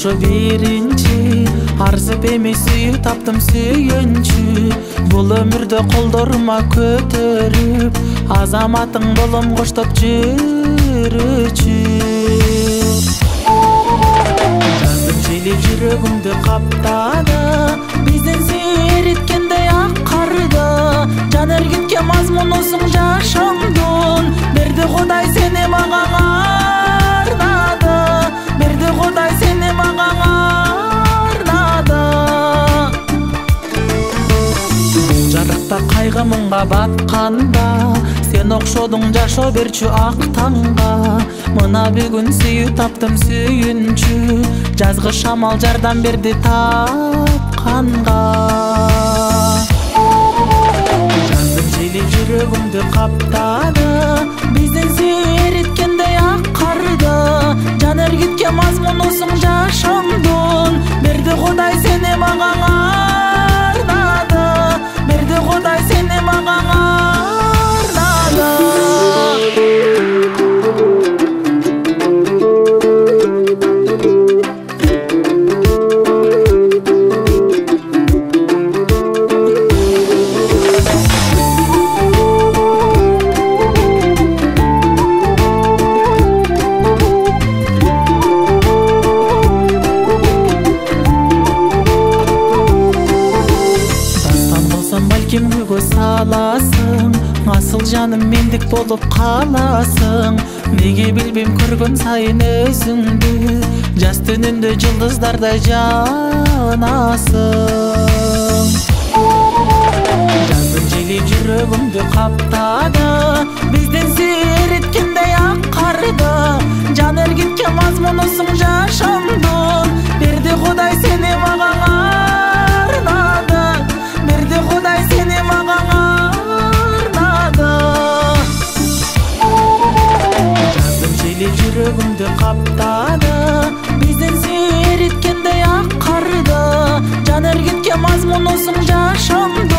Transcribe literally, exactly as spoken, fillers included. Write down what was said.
Ошо биринчи арзып эмес сүйүү таптым сүйүнчү. Бул өмүрдө колдорума көтөрүп азаматың болом коштоп жүрүчү. Жаздын жели жүрөгүмдү каптады, биздин сүйүү эриткендей ак карда. Жан эргитке мазмунусуң жашоңдун, берди Кудай сени мага арнады, берди Кудай сени мага арнады. Жарыкта кайгы мыңга батканда, сен окшодуң жашоо берчү ак таңга. Мына бүгүн сүйүү таптым сүйүнчү, жазгы шамал жардам берди тапканга. Жаздын жели жүрөгүмдү каптады, биздин сүйүү эриткендей ак карда. Жан эргитке мазмунусуң жашоңдун, берди Кудай сени мага арнады, берди Кудай сени мага арнады. Балким күйгө саласың, асыл жаным мендик болуп каласың. Неге билбейм көргөн сайын өзүңдү, жаз түнүндө жылдыздардай жанасың. Жаздын жели жүрөгүмдү каптады, биздин сүйүү эриткендей ак карда. Жан эргитке мазмунусуң жашоңдун, берди Кудай сени мага арнады, берди Кудай сени мага арнады. Жаздын жели жүрөгүмдү каптады, биздин сүйүү эриткендей ак карда. Жан эргитке мазмунусуң жашоңдун,